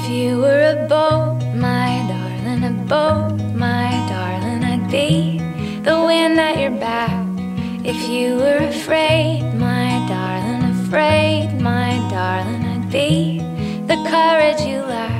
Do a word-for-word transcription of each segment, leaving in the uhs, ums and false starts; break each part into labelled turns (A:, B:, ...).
A: If you were a boat, my darling, a boat, my darling, I'd be the wind at your back. If you were afraid, my darling, afraid, my darling, I'd be the courage you lack.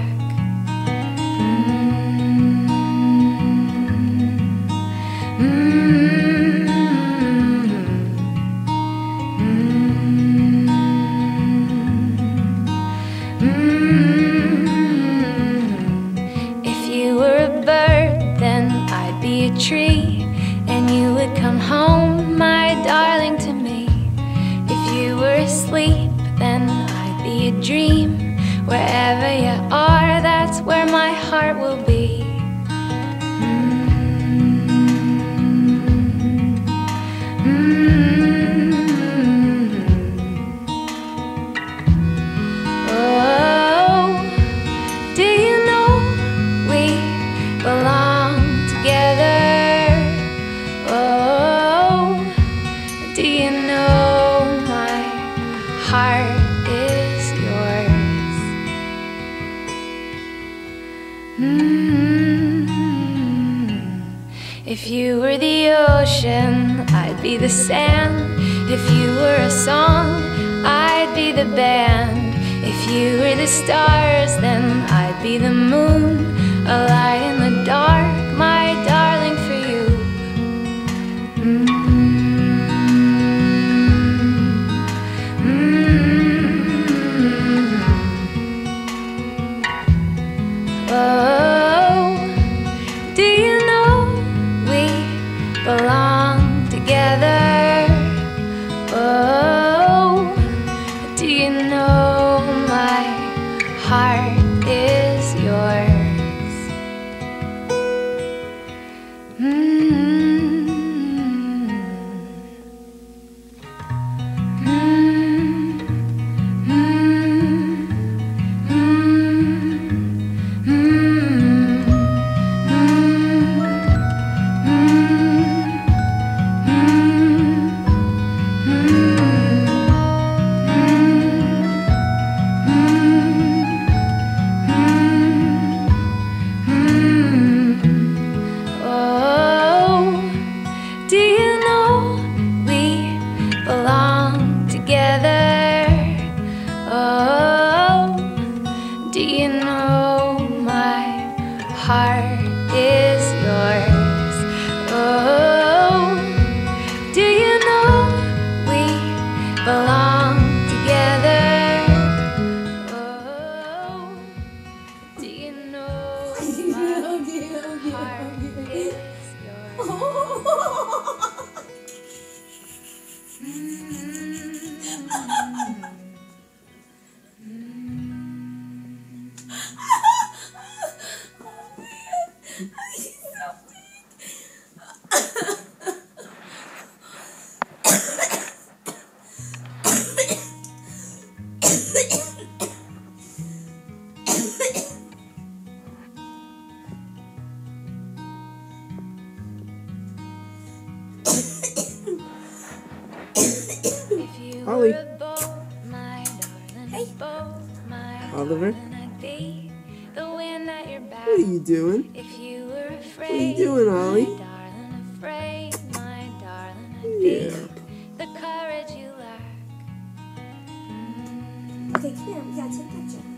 A: Be a tree, and you would come home, my darling, to me. If you were asleep, then I'd be a dream. Wherever you are, that's where my heart will be. Oh, do you know we belong together? Oh, do you know my heart is yours? Mm-hmm. If you were the ocean, I'd be the sand. If you were a song, I'd be the band. If you were the stars, then I'd be the moon, a light in the dark, my darling, for you. Mm-hmm. Mm-hmm. Oh, do you know we belong together? Oh, do you know my heart is yours? Heart is yours. Oh, do you know we belong together? Oh, do you know my heart is yours?
B: Ollie. Hey. Oliver. What are you doing? What are you doing, Ollie? Yeah.
C: Okay, come here. We gotta take a picture.